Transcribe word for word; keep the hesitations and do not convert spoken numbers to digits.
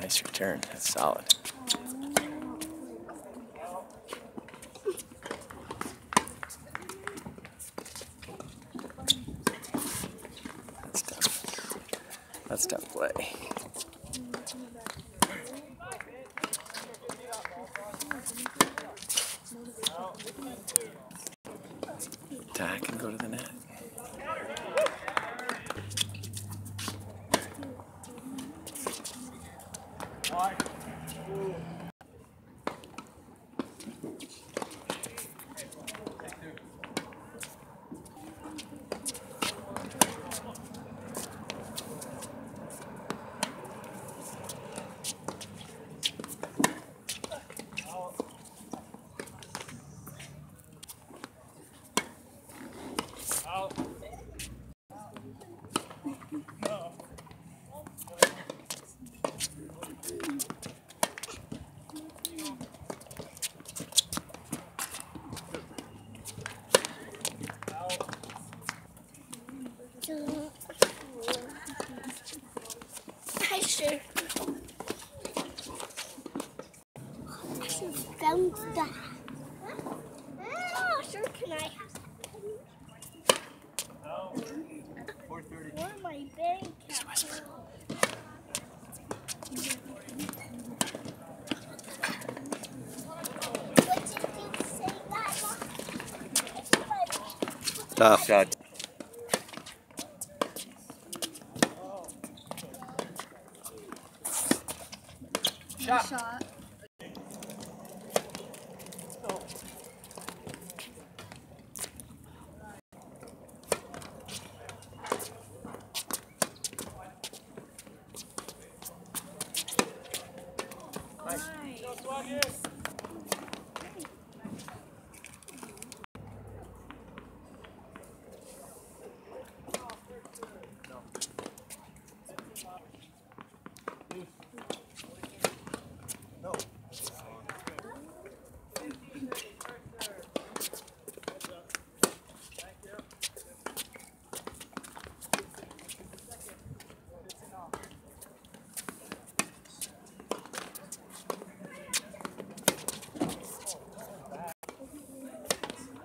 Nice return. That's solid. That's tough. That's tough play. Ty can go to the net. I should. I should found that. Oh, sure can I have Where are my bank accounts? What did you say that? Tough shot. Shot. Shot.